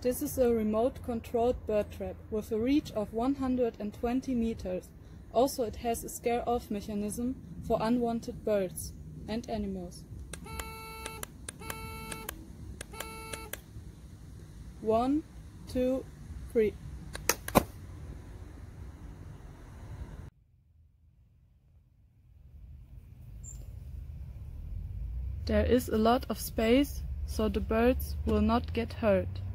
This is a remote-controlled bird trap with a reach of 120 meters. Also, it has a scare-off mechanism for unwanted birds and animals. 1, 2, 3. There is a lot of space, so the birds will not get hurt.